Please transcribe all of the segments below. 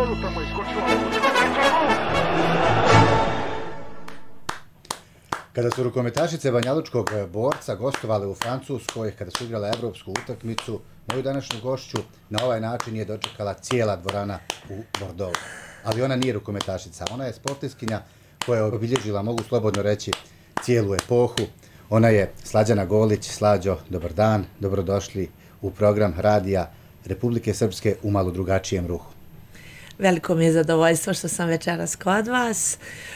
vodu, tamo iskočila. Kada su rukometašice Banjalučkog Borca gostovale u Francuskoj, kada su igrale evropsku utakmicu, moju današnju gošću na ovaj način je dočekala cijela dvorana u Bordeaux. Ali ona nije rukometašica, ona je sportistkinja koja je obilježila, mogu slobodno reći, cijelu epohu. Ona je Slađana Golić. Slađo, dobar dan, dobrodošli u program radija Republike Srpske u malo drugačijem ruhu. Veliko mi je zadovoljstvo što sam večeras kod vas.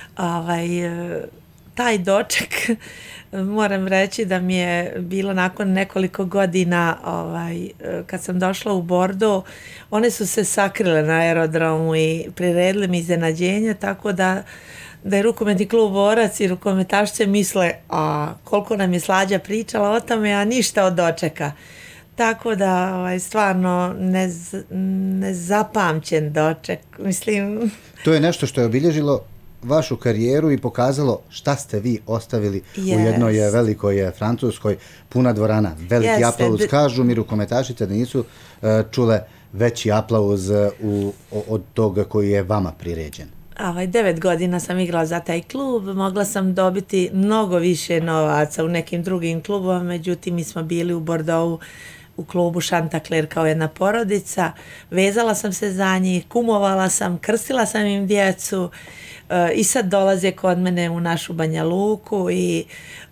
Taj doček, moram reći da mi je bilo nakon nekoliko godina, kad sam došla u Bordeaux, one su se sakrile na aerodromu i priredili mi iznenađenje, tako da je rukometni klub Borac i rukometašice misle, a koliko nam je Slađa pričala o tome, a ništa od dočeka. Tako da, stvarno nezapamćen doček, mislim. To je nešto što je obilježilo vašu karijeru i pokazalo šta ste vi ostavili u jednoj velikoj Francuskoj, puna dvorana, veliki aplauz. Kažu mi rukometašice da nisu čule veći aplauz od toga koji je vama priređen. 9 godina sam igrala za taj klub, mogla sam dobiti mnogo više novaca u nekim drugim klubovima, međutim mi smo bili u Bordeauxu u klubu Chanticleer kao jedna porodica, vezala sam se za njih, kumovala sam, krstila sam im djecu i sad dolaze kod mene u našu Banja Luku i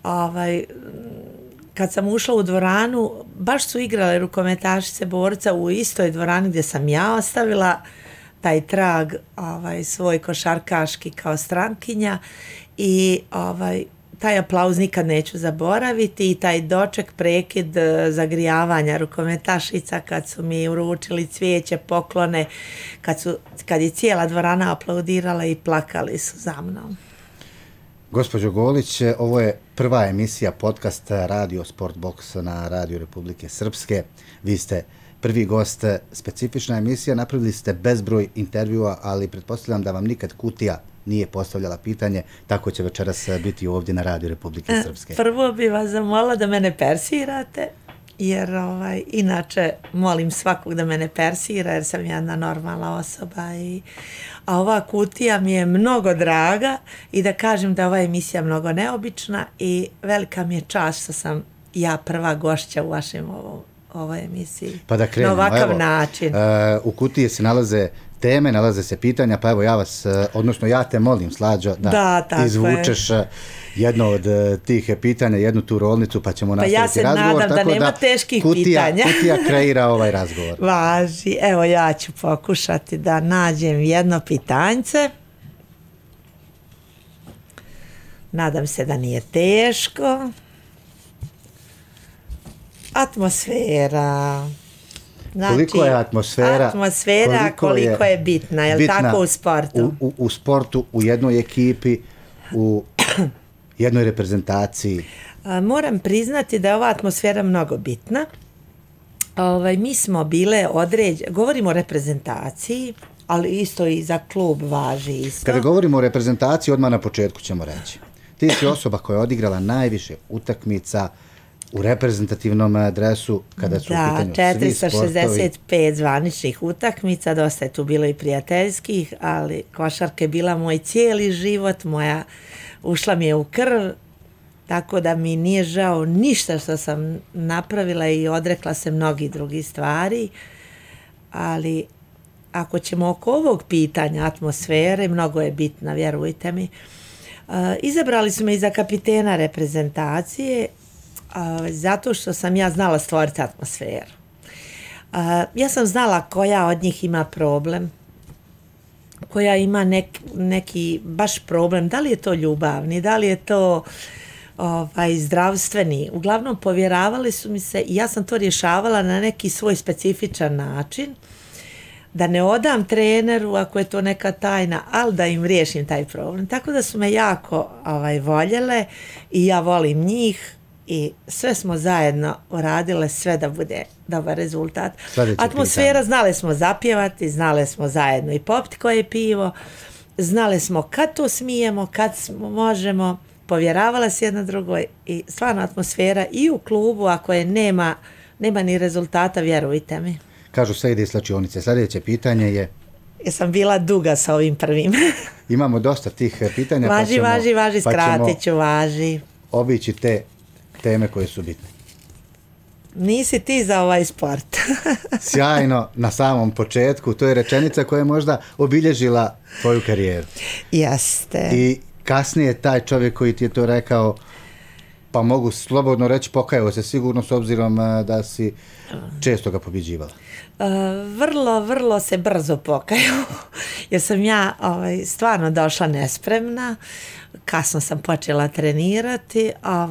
kad sam ušla u dvoranu, baš su igrale rukometašice Borca u istoj dvorani gdje sam ja ostavila taj trag svoj košarkaški kao strankinja i taj aplauz nikad neću zaboraviti i taj doček, prekid zagrijavanja rukometašica kad su mi uručili cvijeće, poklone, kad je cijela dvorana aplaudirala i plakali su za mnom. Gospođo Golić, ovo je prva emisija podcasta Radio Sport Box na Radio Republike Srpske. Vi ste prvi gost, specifična emisija, napravili ste bezbroj intervjua, ali pretpostavljam da vam nikad kutija nije postavljala pitanje, tako će večeras biti ovdje na Radio Republike Srpske. Prvo bi vas zamolila da mene persirate, jer inače molim svakog da mene persira, jer sam jedna normalna osoba. A ova kutija mi je mnogo draga i da kažem da je ova emisija mnogo neobična i velika mi je čast što sam ja prva gošća u vašem ovoj emisiji. Pa da krenemo. Na ovakav način. U kutiji se nalaze teme, nalaze se pitanja, pa evo ja te molim, Slađo, da izvučeš jedno od tih pitanja, jednu tu rolnicu, pa ćemo nastaviti razgovor. Pa ja se nadam da nema teških pitanja. Kutija kreira ovaj razgovor. Važi, evo ja ću pokušati da nađem jedno pitanjce. Nadam se da nije teško. Atmosfera. Znači, koliko je atmosfera? Koliko je bitna, je li tako u sportu? U sportu, u jednoj ekipi, u jednoj reprezentaciji. Moram priznati da je ova atmosfera mnogo bitna. Mi smo bile govorimo o reprezentaciji, ali isto i za klub važi isto. Kada govorimo o reprezentaciji, odmah na početku ćemo reći. Ti si osoba koja je odigrala najviše utakmica u reprezentativnom dresu kada su u pitanju svi sportovi. 465 zvaničnih utakmica, dosta je tu bilo i prijateljskih, ali košarka je bila moj cijeli život, ušla mi je u krv, tako da mi nije žao ništa što sam napravila i odrekla se mnogih drugih stvari, ali ako ćemo oko ovog pitanja atmosfere, mnogo je bitna, vjerujte mi. Izabrali su me i za kapitena reprezentacije, zato što sam ja znala stvoriti atmosferu. Ja sam znala koja od njih ima problem, koja ima neki baš problem, da li je to ljubavni, da li je to zdravstveni. Uglavnom povjeravali su mi se i ja sam to rješavala na neki svoj specifičan način, da ne odam treneru ako je to neka tajna, ali da im riješim taj problem. Tako da su me jako voljele i ja volim njih. I sve smo zajedno uradile, sve da bude dobar rezultat. Atmosfera, znali smo zapjevati, znali smo zajedno i popiti koje pivo, znali smo kad to smijemo, kad možemo, povjeravala se jedna drugoj i stvarno atmosfera i u klubu, ako je nema ni rezultata, vjerujte mi. Kažu sve ide iz slačionice. Sljedeće pitanje je Jesam bila duga sa ovim prvim. Imamo dosta tih pitanja. Važi, skratit ću, važi. Obići te teme koje su bitne. Nisi ti za ovaj sport. Sjajno, na samom početku. To je rečenica koja je možda obilježila tvoju karijeru. Jeste. I kasnije taj čovjek koji ti je to rekao, pa mogu slobodno reći, pokajao se sigurno s obzirom da si često ga pobjeđivala. Vrlo se brzo pokajao, jer sam ja stvarno došla nespremna, kasno sam počela trenirati,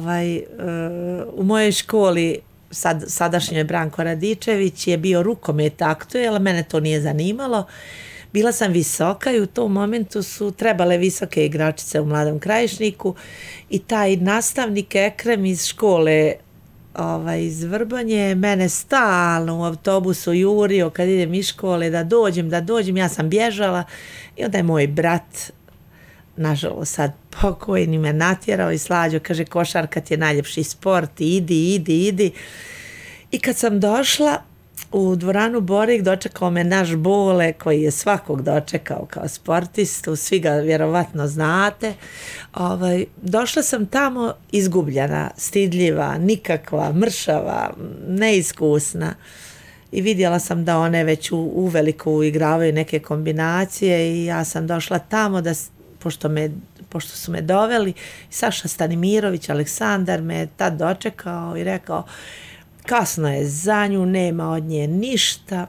u mojoj školi sadašnjoj Branko Radičević je bio rukomet aktuel, mene to nije zanimalo. Bila sam visoka i u tom momentu su trebale visoke igračice u Mladom Krajišniku i taj nastavnik Ekrem iz škole iz Vrbanje mene stalno u autobusu jurio kad idem iz škole da dođem, ja sam bježala i onda je moj brat, nažalost sad pokojni, me natjerao i Slađo, kaže, košarka ti je najljepši sport, idi. I kad sam došla u dvoranu Borik, dočekao me naš Bole, koji je svakog dočekao kao sportistu, svi ga vjerovatno znate. Došla sam tamo izgubljena, stidljiva, nikakva, mršava, neiskusna. I vidjela sam da one već uveliko igravaju neke kombinacije i ja sam došla tamo da, pošto su me doveli, Saša Stanimirović, Aleksandar me tad dočekao i rekao, kasno je za nju, nema od nje ništa.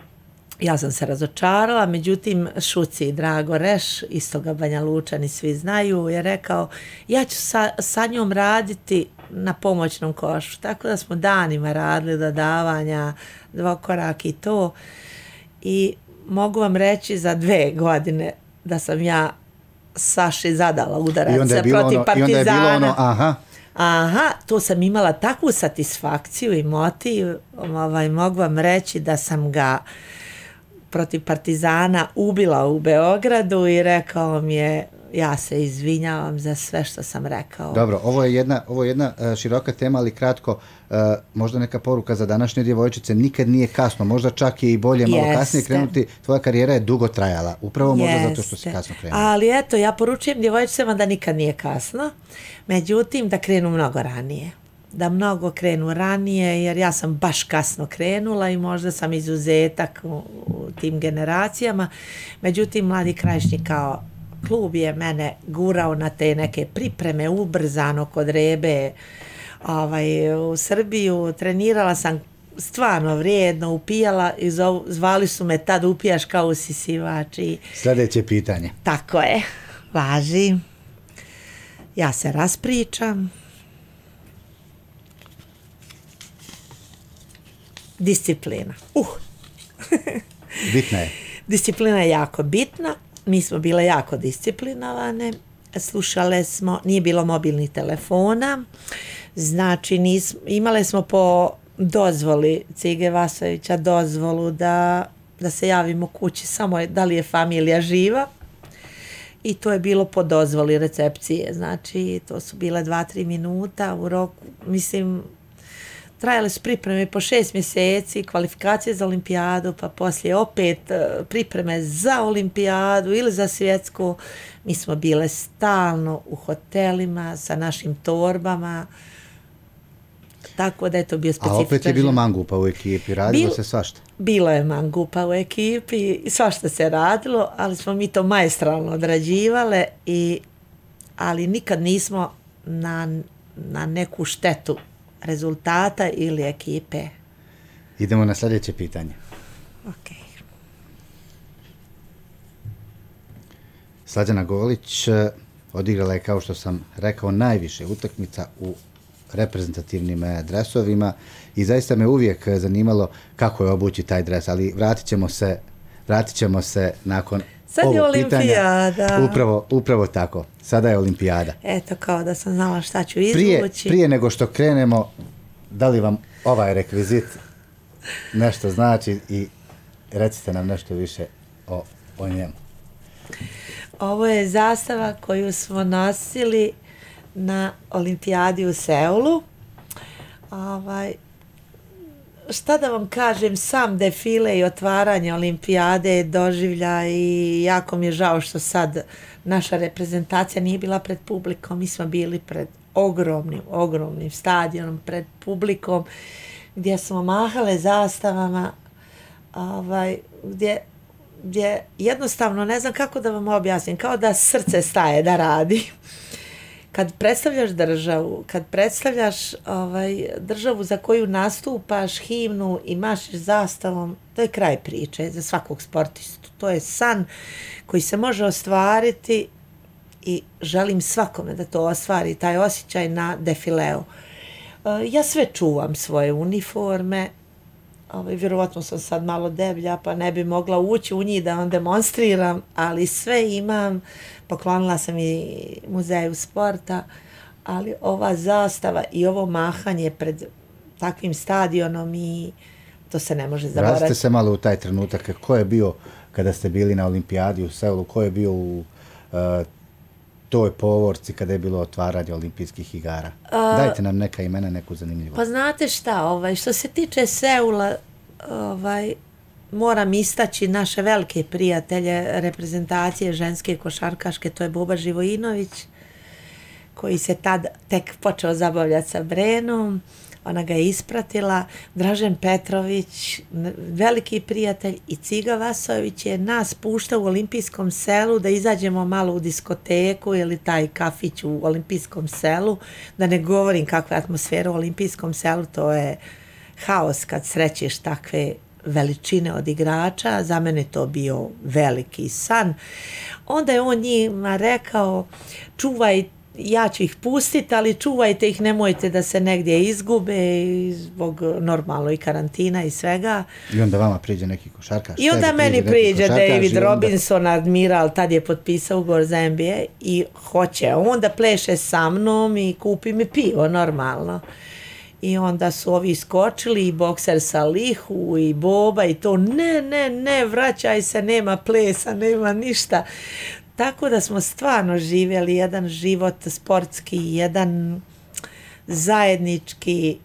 Ja sam se razočarala, međutim Šuci i Drago Reš, istoga Banja Lučani svi znaju, je rekao, ja ću sa njom raditi na pomoćnom košu. Tako da smo danima radili dodavanja, dvokorak i to. I mogu vam reći za 2 godine da sam ja Saši zadala udarac protiv Partizana. I onda je bilo ono, aha, to sam imala takvu satisfakciju i motiv, mogu vam reći da sam ga protiv Partizana ubila u Beogradu i rekao mi je, ja se izvinjavam za sve što sam rekao. Dobro, ovo je jedna široka tema, ali kratko, možda neka poruka za današnje djevojčice, nikad nije kasno, možda čak je i bolje malo kasnije krenuti, tvoja karijera je dugo trajala, upravo možda zato što si kasno krenula. Ali eto, ja poručujem djevojčicama da nikad nije kasno, međutim da krenu mnogo ranije. Da mnogo krenu ranije, jer ja sam baš kasno krenula i možda sam izuzetak u tim generacijama, međutim Mladi Krajišnik kao klub je mene gurao na te neke pripreme ubrzano kod Rebe u Srbiju. Trenirala sam stvarno vrijedno, upijala i zvali su me tad upijaš kao usisivač. Sljedeće pitanje. Tako je, važi. Ja se raspričam. Disciplina. Bitna je. Disciplina je jako bitna. Mi smo bile jako disciplinovane, slušale smo, nije bilo mobilnih telefona, znači imale smo po dozvoli Cige Vasovića dozvolu da se javimo kući, samo da li je familija živa, i to je bilo po dozvoli recepcije, znači to su bile 2-3 minuta u roku, mislim, trajale su pripreme po 6 mjeseci, kvalifikacije za olimpijadu, pa poslije opet pripreme za olimpijadu ili za svjetsku. Mi smo bile stalno u hotelima sa našim torbama, tako da je to bio specifičan. A opet je bilo mangupa u ekipi, radilo se svašta? Bilo je mangupa u ekipi, svašta se radilo, ali smo mi to maestralno odrađivale, ali nikad nismo na neku štetu rezultata ili ekipe. Idemo na sljedeće pitanje. Ok. Slađana Golić odigrala je, kao što sam rekao, najviše utakmica u reprezentativnim dresovima i zaista me uvijek zanimalo kako je obući taj dres, ali vratit ćemo se nakon ovog pitanja. Upravo tako. Sada je olimpijada. Eto, kao da sam znala šta ću izvući. Prije nego što krenemo, da li vam ovaj rekvizit nešto znači i recite nam nešto više o njemu. Ovo je zastava koju smo nosili na olimpijadi u Seulu. šta da vam kažem, sam defile i otvaranje olimpijade doživlja i jako mi je žao što sad naša reprezentacija nije bila pred publikom. Mi smo bili pred ogromnim stadionom, pred publikom gdje smo mahale zastavama, gdje jednostavno ne znam kako da vam objasnim, kao da srce staje da radi. Kad predstavljaš državu, kad predstavljaš državu za koju nastupaš, himnu i mašiš zastavom, to je kraj priče za svakog sportistu. To je san koji se može ostvariti i želim svakome da to ostvari, taj osjećaj na defileu. Ja sve čuvam svoje uniforme, vjerovatno sam sad malo deblja pa ne bi mogla ući u njih da vam demonstriram, ali sve imam, poklonila sam i muzeju sporta, ali ova zastava i ovo mahanje pred takvim stadionom i to se ne može zaboraviti. Vratite se malo u taj trenutak, ko je bio kada ste bili na olimpijadi u Seulu, ko je bio u toj povorci kada je bilo otvaranje olimpijskih igara? Dajte nam neka imena, neku zanimljivu. Pa znate šta, što se tiče Seula, moram istaći naše velike prijatelje reprezentacije ženske košarkaške, to je Boba Živojinović, koji se tad tek počeo zabavljati sa Brenom, ona ga je ispratila, Dražen Petrović, veliki prijatelj, i Ciga Vasojević je nas puštao u olimpijskom selu da izađemo malo u diskoteku ili taj kafić u olimpijskom selu, da ne govorim kakva je atmosfera u olimpijskom selu, to je haos kad srećeš takve veličine od igrača, za mene to bio veliki san. Onda je on njima rekao, ja ću ih pustiti, ali čuvajte ih, nemojte da se negdje izgube zbog normalno i karantina i svega. I onda vama priđe neki košarkaš. I onda meni priđe David Robinson, admiral, tad je potpisao ugovor za NBA i hoće on da pleše sa mnom i kupi mi pivo normalno. I onda su ovi skočili i bokser Salihu i Boba i to ne, vraćaj se, nema plesa, nema ništa. Tako da smo stvarno živjeli jedan život sportski, jedan zajednički,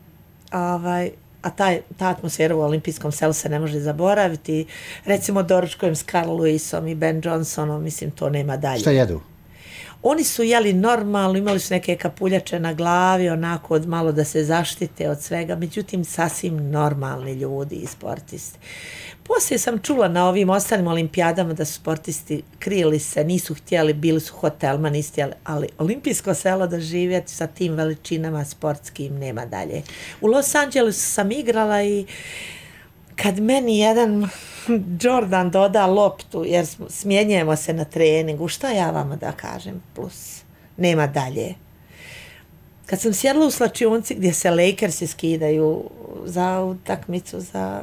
a ta atmosfera u olimpijskom selu se ne može zaboraviti. Recimo doručkujem s Carl Lewisom i Ben Johnsonom, mislim to nema dalje. Šta jedu? Oni su jeli normalno, imali su neke kapuljače na glavi, onako malo da se zaštite od svega, međutim sasvim normalni ljudi i sportisti. Poslije sam čula na ovim ostalim olimpijadama da su sportisti krili se, nisu htjeli, bili su hotelma, nisu htjeli, ali olimpijsko selo da živjeti sa tim veličinama sportskim nema dalje. U Los Angelesu sam igrala i kad meni jedan Jordan doda loptu, jer smjenjujemo se na treningu, šta ja vama da kažem plus? Nema dalje. Kad sam sjedla u slačionci gdje se Lakersi skidaju za utakmicu,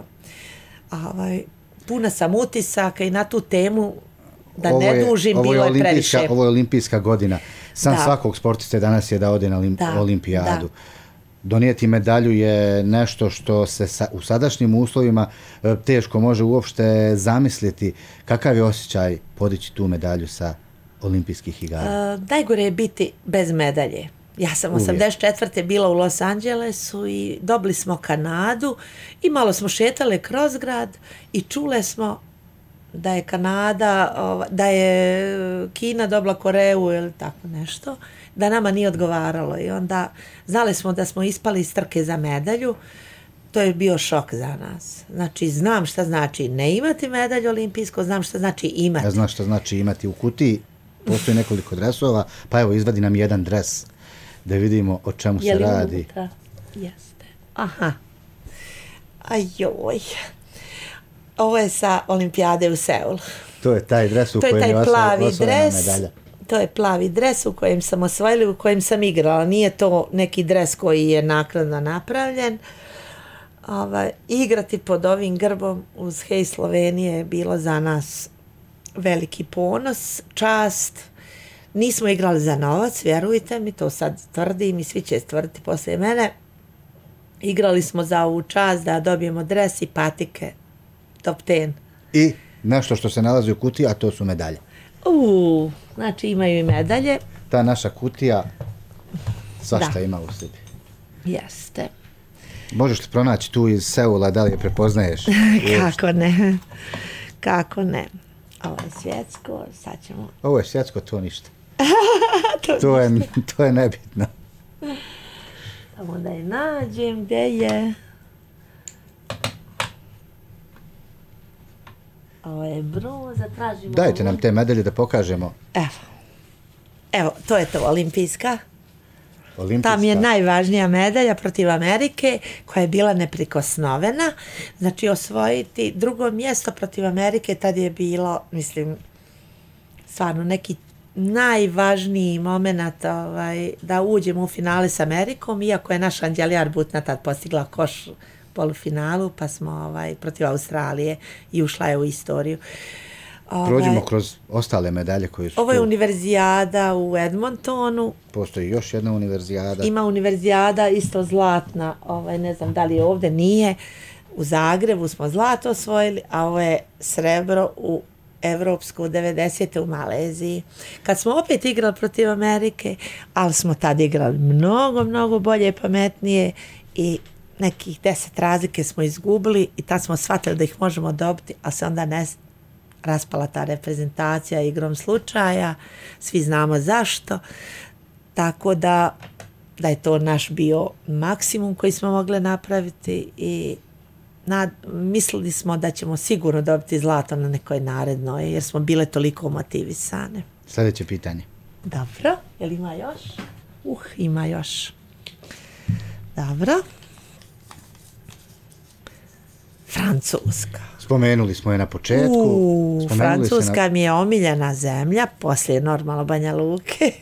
puna sam utisaka i na tu temu da ne dužim, bilo je previše. Ovo je olimpijska godina. Sam svakog sportiste danas je da ode na olimpijadu. Donijeti medalju je nešto što se u sadašnjim uslovima teško može uopšte zamisliti. Kakav je osjećaj podići tu medalju sa olimpijskih igara? Najgore je biti bez medalje. Ja sam 84. bila u Los Angelesu i dobili smo Kanadu i malo smo šetale kroz grad i čule smo da je da je Kina dobila Koreju ili tako nešto, da nama nije odgovaralo i onda znali smo da smo ispali iz trke za medalju. To je bio šok za nas. Znači, znam šta znači ne imati medalju olimpijsko, znam šta znači imati. Ja znam šta znači imati u kutiji, postoji nekoliko dresova, pa evo izvadi nam jedan dres da vidimo o čemu se radi. Unutra? Jeste. Aha. Ajoj. Ovo je sa olimpijade u Seulu. To je taj dres u kojem je osvojena medalja. To je plavi dres u kojem sam osvojila, u kojem sam igrala. Nije to neki dres koji je naknadno napravljen. Igrati pod ovim grbom uz Hej Slovenije je bilo za nas veliki ponos, čast. Nismo igrali za novac, vjerujte mi, to sad tvrdim i svi će tvrditi poslije mene. Igrali smo za ovu čast da dobijemo dres i patike, top 10. I nešto što se nalazi u kutiji, a to su medalje. Znači imaju i medalje. Ta naša kutija svašta ima u sebi. Jeste. Možeš li pronaći tu iz Seula, da li je prepoznaješ? Kako ne, kako ne. Ovo je svjetsko, sad ćemo... Ovo je svjetsko, to ništa. To je nebitno. Samo da je nađem, gdje je... Ovo je bronza, tražimo... Dajte nam te medalje da pokažemo. Evo, to je to, olimpijska. Tam je Olimpijska. najvažnija medalja protiv Amerike, koja je bila neprikosnovena. Znači, osvojiti drugo mjesto protiv Amerike, tad je bilo, mislim, stvarno neki najvažniji moment da uđemo u finale s Amerikom, iako je naša Anđelija Arbutna tad postigla koš u polufinalu, pa smo protiv Australije i ušla je u istoriju. Prođemo kroz ostale medalje koje su Ovo je tu. univerzijada u Edmontonu. Postoji još jedna univerzijada. Ima univerzijada isto zlatna, ne znam da li je ovdje, nije. U Zagrebu smo zlato osvojili, a ovo je srebro u Evropsku 90. u Maleziji. Kad smo opet igrali protiv Amerike, ali smo tad igrali mnogo, mnogo bolje i pametnije i nekih 10 razlike smo izgubili i tad smo shvatili da ih možemo dobiti, a se onda raspala ta reprezentacija igrom slučaja, svi znamo zašto, tako da je to naš bio maksimum koji smo mogli napraviti i mislili smo da ćemo sigurno dobiti zlato na nekoj narednoj, jer smo bile toliko motivisane. Sljedeće pitanje. Dobro, jel ima još? Ima još. Dobro. Francuska. Spomenuli smo je na početku. Francuska mi je omiljena zemlja, poslije normalno Banja Luke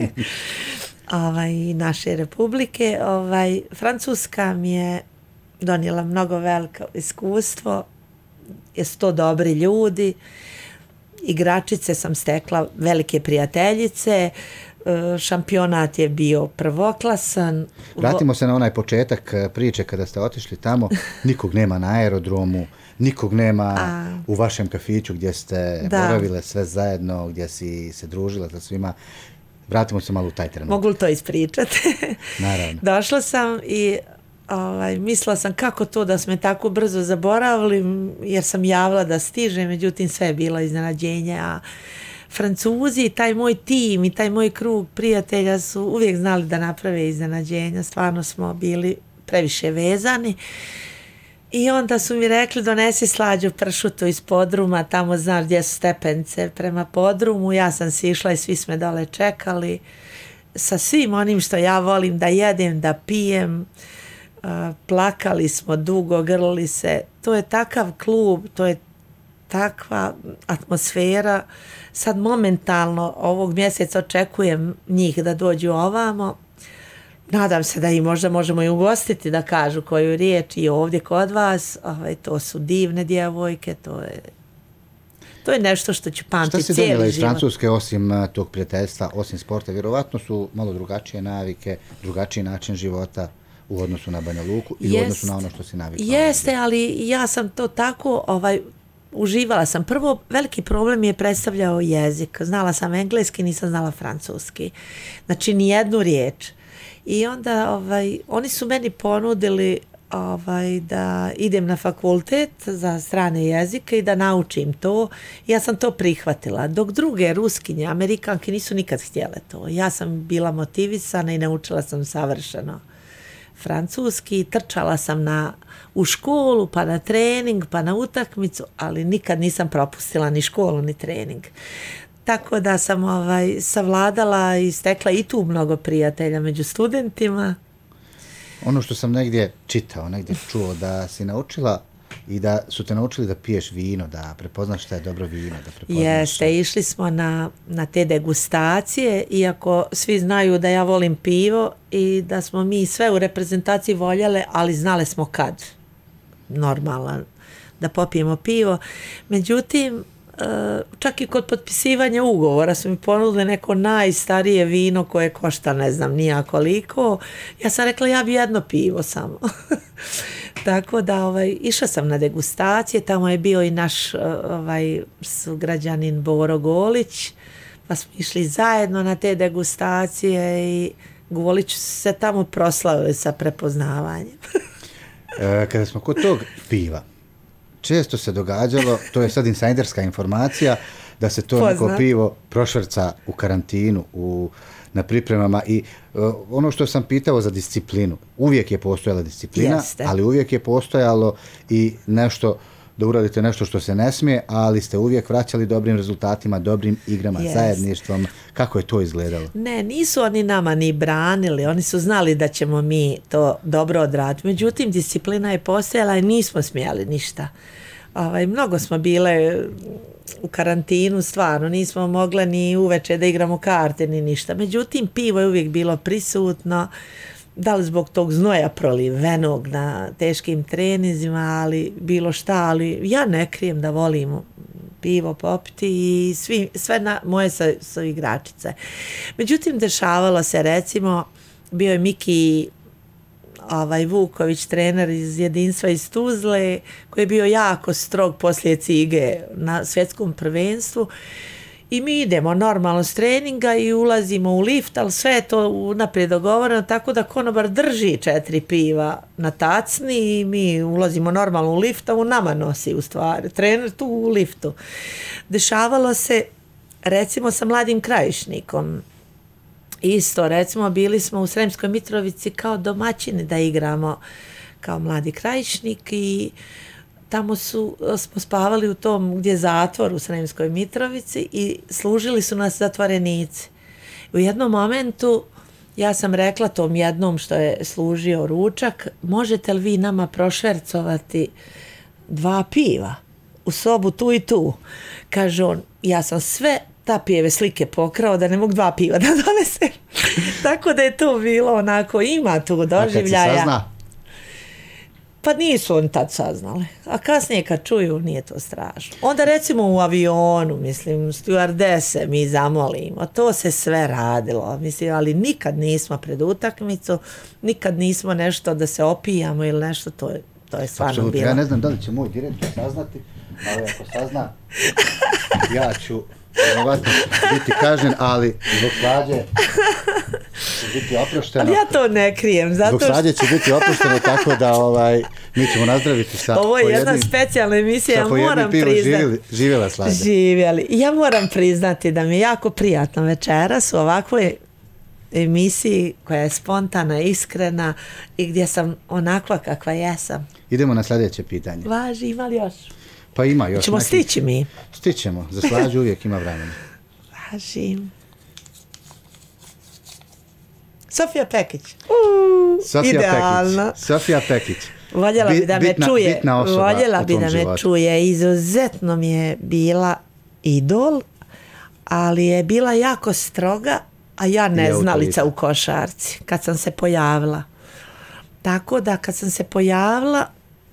i naše republike. Francuska mi je donijela mnogo veliko iskustvo, jesu to dobri ljudi, igračice sam stekla, velike prijateljice, šampionat je bio prvoklasan. Vratimo se na onaj početak priče kada ste otišli tamo, nikog nema na aerodromu, nikog nema u vašem kafiću gdje ste boravile sve zajedno, gdje si se družila sa svima. Vratimo se malo u taj trenutak. Mogu li to ispričati? Naravno. Došla sam i mislila sam kako to da smo tako brzo zaboravili, jer sam javila da stiže, međutim sve je bilo iznenađenje, a Francuzi, taj moj tim i taj moj krug prijatelja su uvijek znali da naprave iznenađenja, stvarno smo bili previše vezani. I onda su mi rekli donesi Slađu pršutu iz podruma, tamo znaš gdje su stepence prema podrumu, ja sam si išla i svi smo dole čekali sa svim onim što ja volim da jedem, da pijem, plakali smo dugo, grlili se, to je takav klub, to je takva atmosfera, sad momentalno ovog mjeseca očekujem njih da dođu ovamo. Nadam se da i možda možemo i ugostiti da kažu koju riječ i ovdje kod vas. To su divne djevojke, to je nešto što ću pamtiti cijeli život. Šta si donijela iz Francuske osim tog prijateljstva, osim sporta? Vjerovatno su malo drugačije navike, drugačiji način života u odnosu na Banja Luku i u odnosu na ono što si navikla. Jeste, ali ja sam to tako uživala sam. Prvo, veliki problem je predstavljao jezik. Znala sam engleski, nisam znala francuski. Znači, ni jednu riječ. I onda oni su meni ponudili da idem na fakultet za strane jezike i da naučim to. Ja sam to prihvatila. Dok druge Ruskinje, Amerikanke nisu nikad htjele to. Ja sam bila motivisana i naučila sam savršeno francuski. Trčala sam u školu, pa na trening, pa na utakmicu, ali nikad nisam propustila ni školu, ni trening. Tako da sam savladala i stekla i tu mnogo prijatelja među studentima. Ono što sam negdje čitao, negdje čuo, da si naučila i da su te naučili da piješ vino, da prepoznaš šta je dobro vino. Jeste, išli smo na te degustacije, iako svi znaju da ja volim pivo i da smo mi sve u reprezentaciji voljele, ali znale smo kad. Normalno da popijemo pivo. Međutim, čak i kod potpisivanja ugovora su mi ponudili neko najstarije vino koje košta ne znam nija koliko. Ja sam rekla ja bi jedno pivo samo. Tako da išla sam na degustacije, tamo je bio i naš sugrađanin Boro Golić, pa smo išli zajedno na te degustacije i Golić se tamo proslavili sa prepoznavanjem. Kada smo kod tog piva, često se događalo, to je sad insajderska informacija, da se to neko pivo prošverca u karantinu, na pripremama i ono što sam pitao za disciplinu, uvijek je postojala disciplina, ali uvijek je postojalo i nešto, da uradite nešto što se ne smije, ali ste uvijek vraćali dobrim rezultatima, dobrim igrama, zajedništvom. Kako je to izgledalo? Ne, nisu oni nama ni branili, oni su znali da ćemo mi to dobro odraditi. Međutim, disciplina je postojala i nismo smijali ništa. Mnogo smo bile u karantinu, stvarno, nismo mogle ni uveče da igramo karte ni ništa. Međutim, pivo je uvijek bilo prisutno, da li zbog tog znoja prolivenog na teškim treninzima, ali bilo šta, ali ja ne krijem da volim pivo popiti i sve moje su igračice. Međutim, dešavalo se, recimo, bio je Miki Vuković, trener iz jedinstva iz Tuzle, koji je bio jako strog poslije cige na svjetskom prvenstvu. I mi idemo normalno s treninga i ulazimo u lift, ali sve je to unaprijed dogovoreno, tako da konobar drži 4 piva na tacni i mi ulazimo normalno u lift, a on nama nosi u stvari. Trener tu u liftu. Dešavalo se, recimo, sa Mladim Krajišnikom. Isto, recimo, bili smo u Sremskoj Mitrovici kao domaćini da igramo kao Mladi Krajišnik i tamo smo spavali u tom gdje je zatvor u Sremskoj Mitrovici i služili su nas zatvorenici. U jednom momentu ja sam rekla tom jednom što je služio ručak, možete li vi nama prošvercovati 2 piva u sobu tu i tu? Kaže on, ja sam sve Tapijeve slike pokrao da ne mogu 2 piva da donesem. Tako da je to bilo onako, ima tu doživljaja. A kad se sazna? Pa nisu oni tad saznali. A kasnije kad čuju, nije to strašno. Onda recimo u avionu, mislim, stewardese mi zamolimo. To se sve radilo, mislim, ali nikad nismo pred utakmicu, nikad nismo nešto da se opijamo ili nešto, to je stvarno bilo. Ja ne znam da li će moj direktor saznati, ali ako sazna, ja ću vjerovatno biti kažnjen, ali zbog svađe će biti oprošteno. Ali ja to ne krijem. Zbog svađe će biti oprošteno, tako da mi ćemo nazdraviti sa ovo je jedna specijalna emisija, ja moram priznati. Živjela svađa. Živjeli. Ja moram priznati da mi je jako prijatno večeras u ovakvoj emisiji koja je spontana, iskrena i gdje sam onakva kakva jesam. Idemo na sljedeće pitanje. Važi, ima li još? Pa ima još. Ćemo stići mi? Stićemo, za slađu uvijek ima vremena. Važi. Sofija Pekić. Idealno. Sofija Pekić. Voljela bi da me čuje. Voljela bi da me čuje. Izuzetno mi je bila idol, ali je bila jako stroga, a ja neznalica u košarci kad sam se pojavila. Tako da kad sam se pojavila,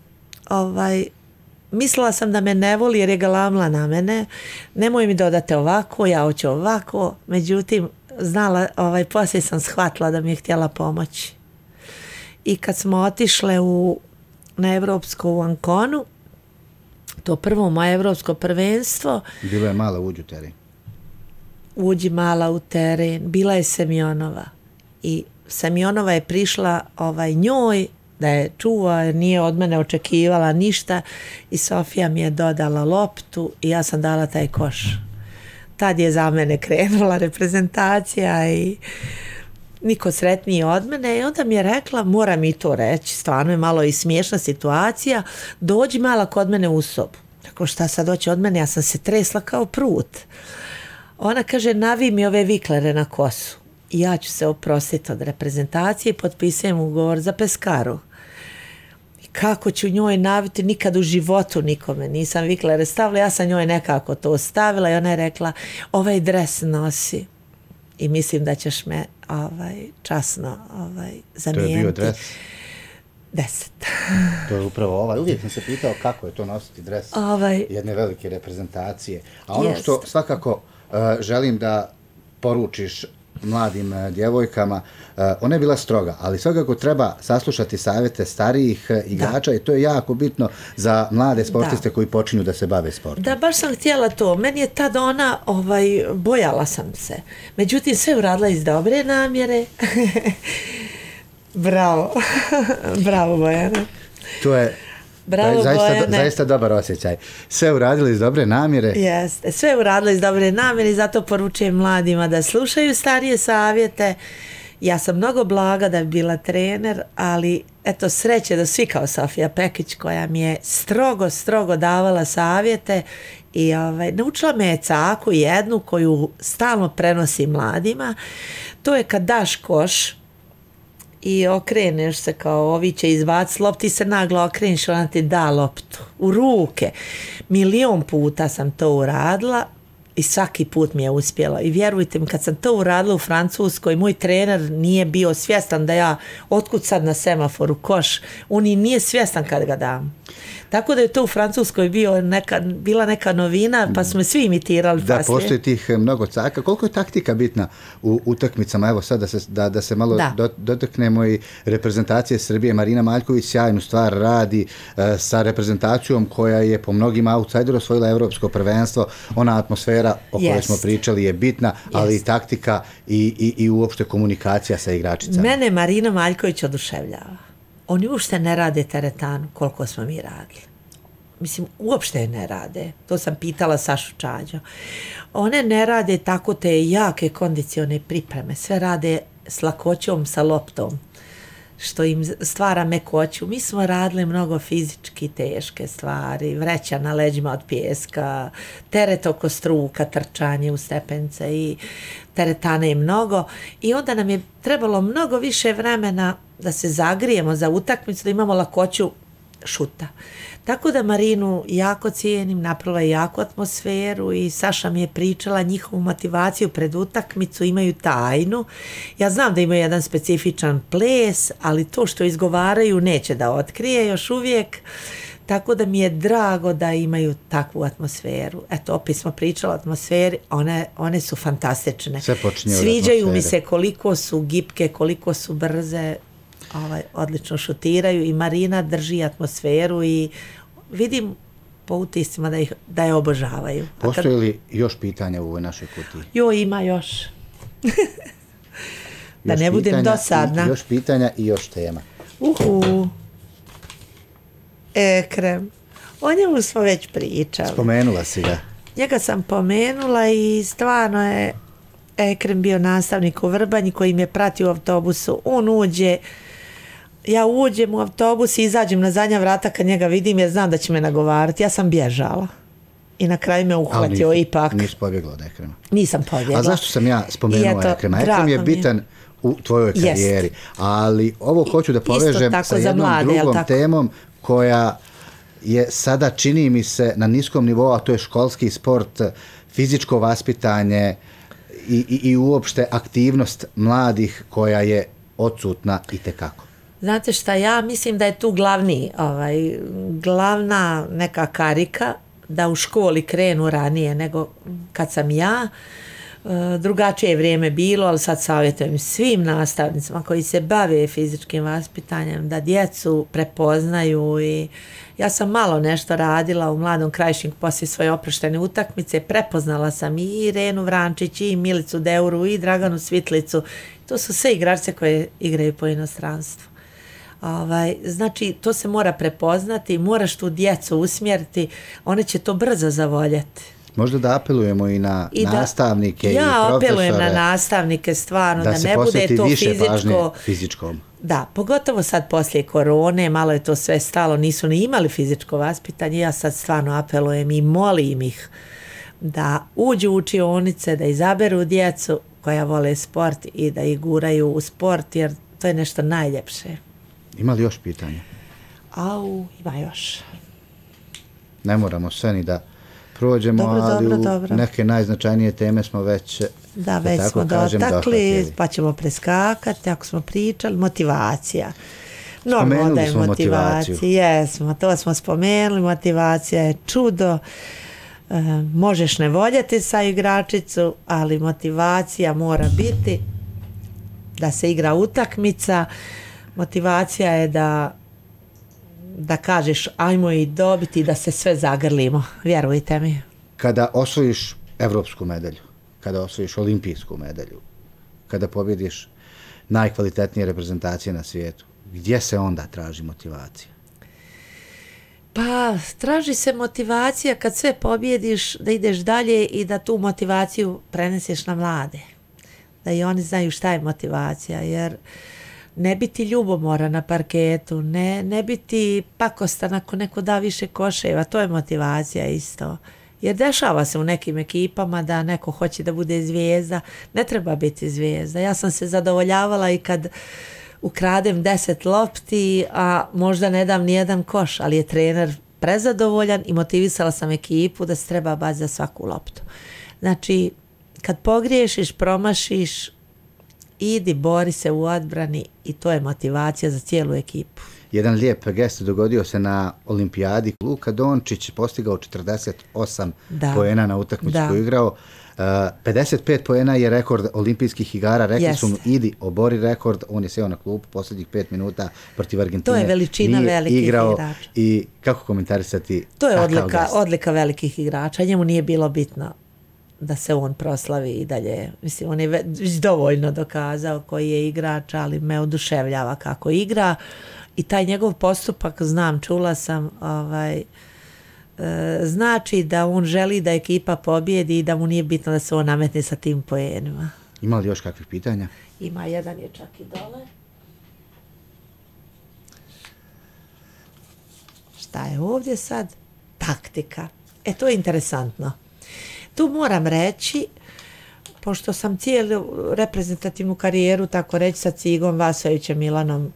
mislila sam da me ne voli jer je galamla na mene. Nemoj mi dodati ovako, ja hoću ovako. Međutim, znala, poslije sam shvatila da mi je htjela pomoći. I kad smo otišle na Evropsko u Anconu, to prvo moje evropsko prvenstvo. Bilo je mala uđu teren. Uđi mala u teren. Bila je Semjonova. I Semjonova je prišla njoj da je čuva, jer nije od mene očekivala ništa i Sofija mi je dodala loptu i ja sam dala taj koš. Tad je za mene krenula reprezentacija i niko sretniji od mene i onda mi je rekla, moram i to reći, stvarno je malo i smiješna situacija, dođi mala kod mene u sobu. Tako šta sad doći od mene, ja sam se tresla kao prut. Ona kaže, navi mi ove viklere na kosu. I ja ću se oprostiti od reprezentacije i potpisujem ugovor za Peskaru. I kako ću njoj naviti, nikad u životu nikome nisam viklere stavila, ja sam njoj nekako to stavila i ona je rekla, ovaj dres nosi i mislim da ćeš me časno zamijeniti. To je bio dres? 10. To je upravo uvijek sam se pitao kako je to nositi dres jedne velike reprezentacije. A ono što svakako želim da poručiš mladim djevojkama, ona je bila stroga, ali svakako treba saslušati savjete starijih igrača i to je jako bitno za mlade sportiste koji počinju da se bave sportom. Da, baš sam htjela to. Meni je tada ona, bojala sam se. Međutim, sve uradila iz dobre namjere. Bravo. Bravo, Bojana. To je Bravo, Bojane. zaista dobar osjećaj. Sve uradili iz dobre namjere. Jeste, sve uradili iz dobre namjere i zato poručujem mladima da slušaju starije savjete. Ja sam mnogo blaga da bi bila trener, ali eto sreće da svi kao Sofija Pekić koja mi je strogo davala savjete i naučila me je caku jednu koju stalno prenosi mladima. To je kad daš koš i okreneš se kao ovi će izbaciti loptu, ti se naglo okreniš, ona ti da loptu u ruke. 1.000.000 puta sam to uradila i svaki put mi je uspjelo. I vjerujte mi, kad sam to uradila u Francuskoj, moj trener nije bio svjestan da ja otkud sad na semaforu koš, on i nije svjestan kad ga dam. Tako da je to u Francuskoj bila neka novina, pa smo svi imitirali da, poslije. Postoji tih mnogo caka. Koliko je taktika bitna u utakmicama? Evo sad da se malo dotaknemo i reprezentacije Srbije. Marina Maljković sjajnu stvar radi sa reprezentacijom koja je po mnogim outsideru osvojila evropsko prvenstvo. Ona atmosfera o kojoj smo pričali je bitna, ali i taktika i uopšte komunikacija sa igračicama. Mene Marina Maljković oduševljava. Oni uopšte ne rade teretanu koliko smo mi radili. Mislim, uopšte je ne rade. To sam pitala Sašu Čađo. One ne rade tako te jake kondicione pripreme. Sve rade s lakoćom, sa loptom, što im stvara mekoću. Mi smo radili mnogo fizički teške stvari, vreća na leđima od pijeska, teret oko struka, trčanje u stepence i teretane je mnogo. I onda nam je trebalo mnogo više vremena da se zagrijemo za utakmicu, da imamo lakoću šuta. Tako da Marinu jako cijenim, napravila je jaku atmosferu i Saša mi je pričala njihovu motivaciju pred utakmicu, imaju tajnu. Ja znam da imaju jedan specifičan ples, ali to što izgovaraju neće da otkrije još uvijek. Tako da mi je drago da imaju takvu atmosferu. Eto, opet smo pričali o atmosferi, one su fantastične. Sviđaju mi se koliko su gipke, koliko su brze, odlično šutiraju i Marina drži atmosferu i vidim po utiscima da je obožavaju. Postoji li još pitanja u ovoj našoj kutiji? Ima još. Da ne budem dosadna. Još pitanja i još tema. Ekrem. O njemu smo već pričali. Spomenula si ga. Njega sam pomenula i stvarno je Ekrem bio nastavnik u Vrbanji koji me prati u autobusu. On uđe, ja uđem u autobus i izađem na zadnja vrata kad njega vidim jer znam da će me nagovarati. Ja sam bježala. I na kraju me uhvatio ipak. Nisi pobjegla od Ekrema. Nisam pobjegla. A zašto sam ja spomenuo Ekrema? Ekrem je bitan u tvojoj karijeri. Ali ovo hoću da povežem sa jednom drugom temom koja je sada, čini mi se, na niskom nivou, a to je školski sport, fizičko vaspitanje i uopšte aktivnost mladih koja je odsutna itekako. Znate šta, ja mislim da je tu glavna neka karika da u školi krenu ranije nego kad sam ja. Drugačije je vrijeme bilo, ali sad savjetujem svim nastavnicima koji se bave fizičkim vaspitanjem da djecu prepoznaju i ja sam malo nešto radila u Mladom Krajišniku poslije svoje oproštene utakmice, prepoznala sam i Irenu Vrančić i Milicu Deuru i Draganu Svitlicu, to su sve igračice koje igraju po inostranstvu. Znači, to se mora prepoznati, moraš tu djecu usmjeriti, one će to brzo zavoljeti. Možda da apelujemo i na nastavnike i profesore. Ja apelujem na nastavnike stvarno, da ne bude to fizičkom. Da, pogotovo sad poslije korone, malo je to sve stalo, nisu ni imali fizičko vaspitanje, ja sad stvarno apelujem i molim ih da uđu u učionice, da izaberu djecu koja vole sport i da ih guraju u sport, jer to je nešto najljepše. Ima li još pitanja? Ima još. Ne moramo sve ni da prođemo, ali u neke najznačajnije teme smo već smo dotakli, pa ćemo preskakati, ako smo pričali, motivacija. Spomenuli smo motivaciju. Jesmo, to smo spomenuli, motivacija je čudo. Možeš ne voljeti sa igračicu, ali motivacija mora biti da se igra utakmica. Motivacija je da kažeš ajmo i dobiti, da se sve zagrlimo, vjerujte mi. Kada osvojiš evropsku medalju, kada osvojiš olimpijsku medalju, kada pobjediš najkvalitetnije reprezentacije na svijetu, gdje se onda traži motivacija? Pa, traži se motivacija kad sve pobjediš da ideš dalje i da tu motivaciju preneseš na mlade. Da i oni znaju šta je motivacija, jer ne biti ljubomora na parketu, ne biti pakostan ako neko da više koševa, to je motivacija isto. Jer dešava se u nekim ekipama da neko hoće da bude zvijezda, ne treba biti zvijezda. Ja sam se zadovoljavala i kad ukradem 10 lopti, a možda ne dam nijedan koš, ali je trener prezadovoljan i motivisala sam ekipu da se treba baciti za svaku loptu. Znači, kad pogriješiš, promašiš, idi, bori se u odbrani i to je motivacija za cijelu ekipu. Jedan lijep gest dogodio se na olimpijadi. Luka Dončić postigao 48 poena na utakmicu koju je igrao. 55 poena je rekord olimpijskih igara. Rekli su mu, idi, obori rekord. On je sjeo na klupu posljednjih 5 minuta protiv Argentine. To je veličina velikih igrača. I kako komentarisati to je odlika velikih igrača. Njemu nije bilo bitno da se on proslavi i dalje. Mislim, on je dovoljno dokazao koji je igrač, ali me oduševljava kako igra. I taj njegov postupak, znam, čula sam, znači da on želi da ekipa pobjedi i da mu nije bitno da se on nametne sa tim poenima. Ima li još kakvih pitanja? Ima, jedan je čak i dole. Šta je ovdje sad? Taktika. To je interesantno. Tu moram reći, pošto sam cijelu reprezentativnu karijeru, tako reći, sa Cigom Vasovićem Milanom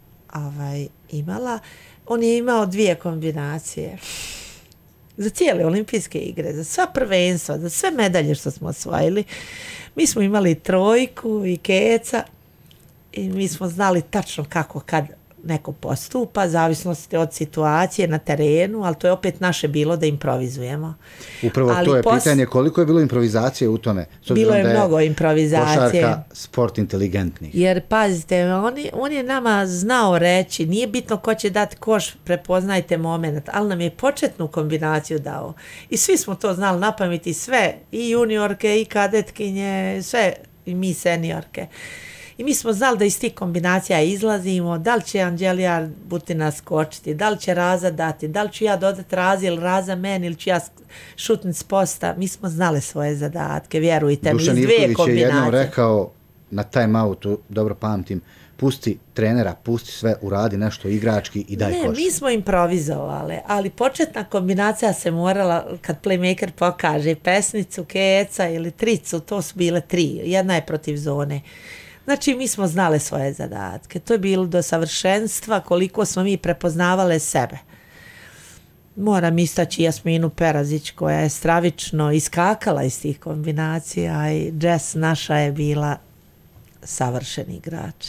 imala, on je imao 2 kombinacije. Za cijele olimpijske igre, za sva prvenstva, za sve medalje što smo osvojili. Mi smo imali trojku i keca i mi smo znali tačno kako kad neko postupa, zavisnosti od situacije na terenu, ali to je opet naše bilo da improvizujemo. Upravo ali to je pitanje, koliko je bilo improvizacije u tome? Bilo je mnogo improvizacije. Košarka, sport inteligentni. Jer pazite, on je nama znao reći, nije bitno ko će dati koš, prepoznajte moment, ali nam je početnu kombinaciju dao. I svi smo to znali napamet i sve, i juniorke, i kadetkinje, sve, i mi seniorke. I mi smo znali da iz tih kombinacija izlazimo, da li će Anđelija Butina skočiti, da li će Raza dati, da li ću ja dodati Razi ili Raza meni ili ću ja šutniti s posta. Mi smo znali svoje zadatke, vjerujte mi, iz 2 kombinacije. Dušan Ivković je jednom rekao na time outu, dobro pamtim, pusti trenera, pusti sve, uradi nešto igrački i daj koš. Ne, mi smo improvizovali, ali početna kombinacija se morala, kad playmaker pokaže pesnicu, keca ili tricu, to su bile 3, jedna je protiv zone. Znači, mi smo znali svoje zadatke. To je bilo do savršenstva koliko smo mi prepoznavale sebe. Moram istaći Jasminu Perazić koja je stravično iskakala iz tih kombinacija i Jess naša je bila savršen igrač.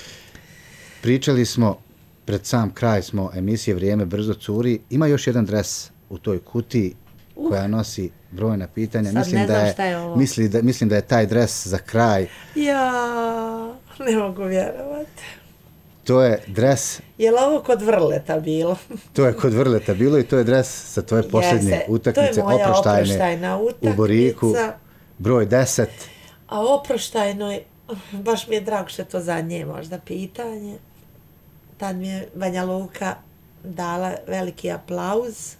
Pričali smo, pred sam kraj smo emisije Vrijeme brzo curi. Ima još jedan dres u toj kutiji koja nosi brojna pitanja. Mislim da je taj dres za kraj. Ja, ne mogu vjerovati. To je dres... Je li ovo kod Vrleta bilo? To je kod Vrleta bilo i to je dres sa tvoje posljednje utakmice, oproštajne u Boriku, broj 10. A oproštajnoj, baš mi je drago što je to zadnje možda pitanje. Tad mi je Banja Luka dala veliki aplauz.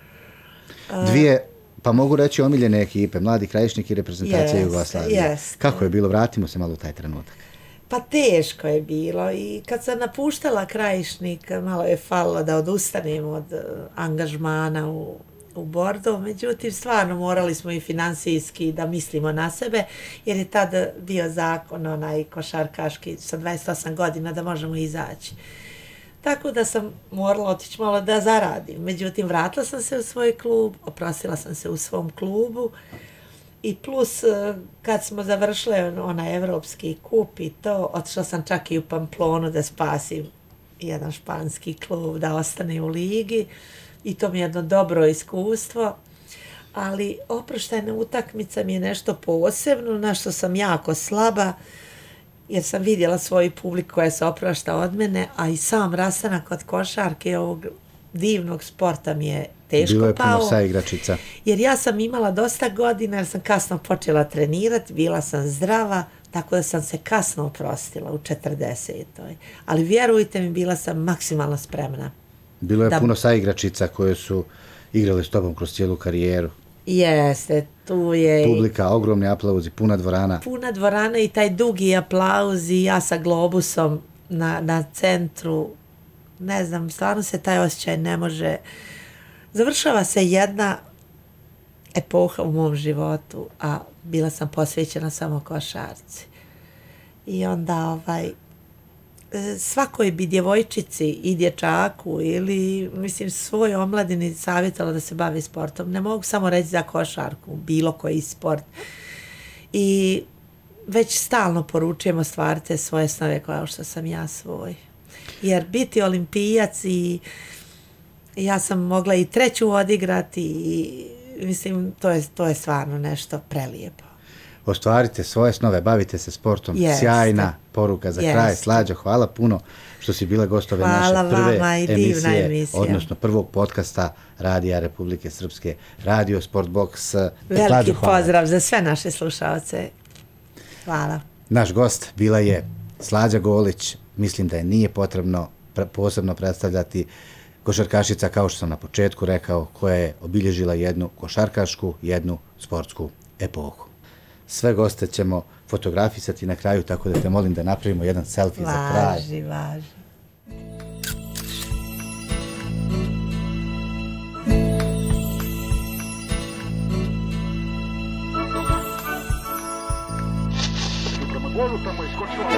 2, pa mogu reći, omiljene ekipe, Mladi Krajišnik i reprezentacija Jugoslavije. Kako je bilo? Vratimo se malo u taj trenutak. Pa teško je bilo i kad sam napuštala Krajišnik, malo je falilo da odustanem od angažmana u Bordeaux, međutim stvarno morali smo i finansijski da mislimo na sebe, jer je tad bio zakon onaj košarkaški sa 28 godina da možemo izaći. Tako da sam morala otići malo da zaradim. Međutim, vratila sam se u svoj klub, oprostila sam se u svom klubu i plus kad smo završile onaj evropski kup i to, otišla sam čak i u Pamplonu da spasim jedan španski klub, da ostane u ligi i to mi je jedno dobro iskustvo. Ali oproštajna utakmica mi je nešto posebno, na što sam jako slaba, jer sam vidjela svoju publiku koja se oprašta od mene, a i sam rastanak od košarke ovog divnog sporta mi je teško pao. Bilo je puno saigračica. Jer ja sam imala dosta godina, jer sam kasno počela trenirati, bila sam zdrava, tako da sam se kasno oprostila u 40. Ali vjerujte mi, bila sam maksimalno spremna. Bilo je puno saigračica koje su igrale s tobom kroz cijelu karijeru. Jeste, tu je... Publika, ogromni aplauzi, puna dvorana. Puna dvorana i taj dugi aplauz i ja sa globusom na centru. Ne znam, stvarno se taj osjećaj ne može... Završava se jedna epoha u mom životu, a bila sam posvećena samo košarci. I onda svakoj bi djevojčici i dječaku ili, mislim, svoj omladini savjetala da se bavi sportom. Ne mogu samo reći za košarku, bilo koji sport. I već stalno poručujemo ostvarite svoje snove kao što sam ja svoj. Jer biti olimpijac i ja sam mogla i 3. odigrati i mislim, to je stvarno nešto prelijepo. Ostvarite svoje snove, bavite se sportom. Sjajna poruka za kraj. Slađo, hvala puno što si bila gostove naše prve emisije, odnosno prvog podcasta Radija Republike Srpske, Radio Sportbox. Veliki pozdrav za sve naše slušalce. Hvala. Naš gost bila je Slađa Golić. Mislim da je nije potrebno posebno predstavljati, košarkašica, kao što sam na početku rekao, koja je obilježila jednu košarkašku, jednu sportsku epohu. Sve goste ćemo fotografisati na kraju, tako da te molim da napravimo jedan selfie za kraj. Važi. Prema golu tamo je skočila